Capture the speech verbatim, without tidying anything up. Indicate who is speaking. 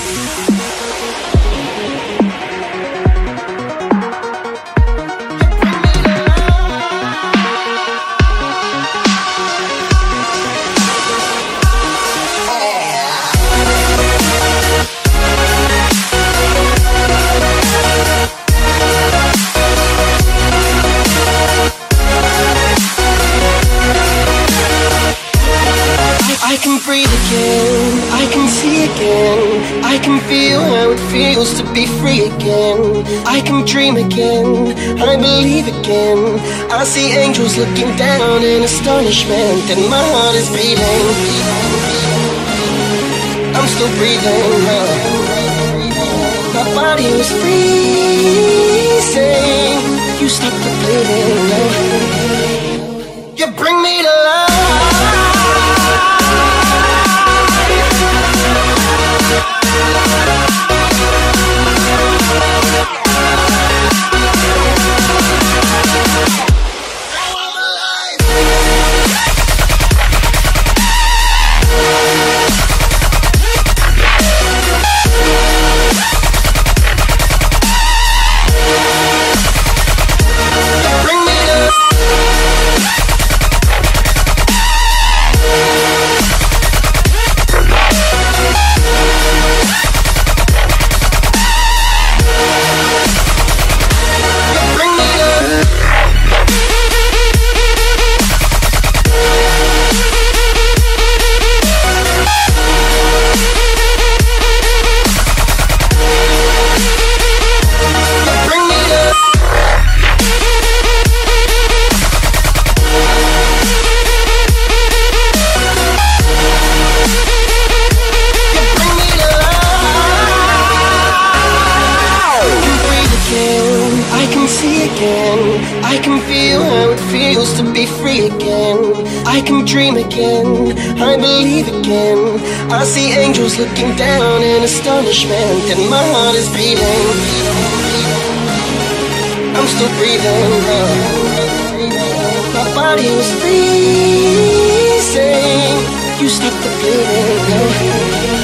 Speaker 1: I can breathe again, I can see again, I can feel how it feels to be free again. I can dream again, I believe again. I see angels looking down in astonishment, and my heart is beating. I'm still breathing, huh? My body was freezing. You stopped the bleeding, huh? You bring me to life. I can feel how it feels to be free again. I can dream again, I believe again. I see angels looking down in astonishment, and my heart is beating. I'm still breathing, huh? My body was freezing. You stopped the bleeding, huh?